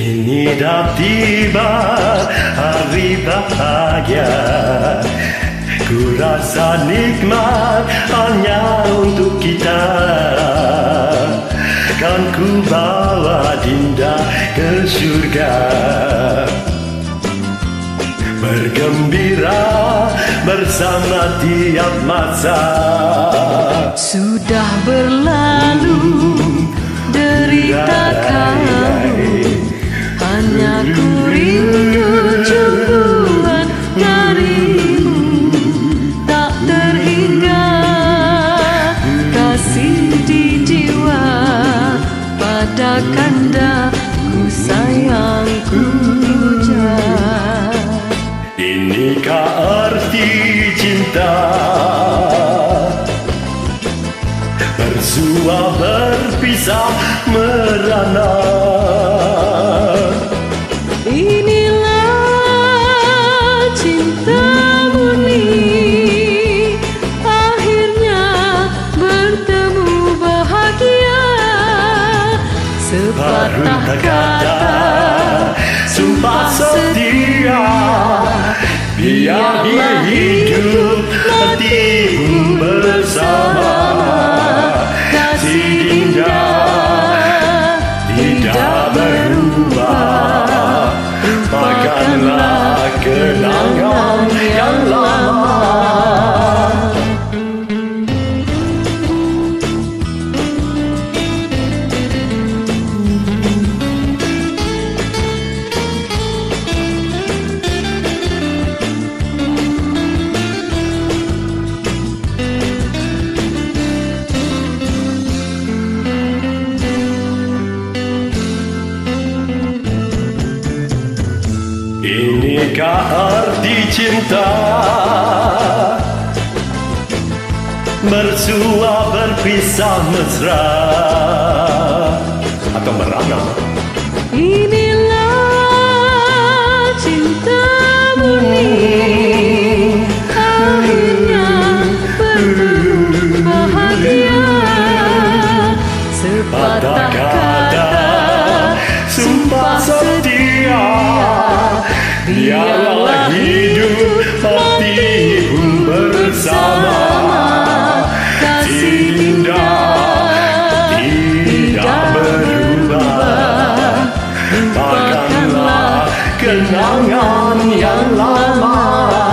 Kini dah tiba hari bahagia, ku rasa nikmat hanya untuk kita. Kan ku bawa Dinda ke surga, bergembira bersama tiap masa. Sudah berlalu derita kami, hanya ku rindu cumbuan darimu. Tak terhingga kasih di jiwa, pada kanda ku sayang ku puja. Inikah arti cinta, bersua berpisah merana. Inilah cinta murni, akhirnya bertemu bahagia. Sepatah kata sumpah setia, biarlah hidup nanti pun bersama. Kasih Dinda tidak berubah, lupakanlah kenangan yang lama. Inikah arti cinta, bersua berpisah mesra atau merana. Inilah cinta murni, akhirnya bertemu bahagia. Sepatah kata sumpah setia, biarlah hidup mati pun bersama. Kasih Dinda tidak berubah, lupakanlah kenangan yang lama.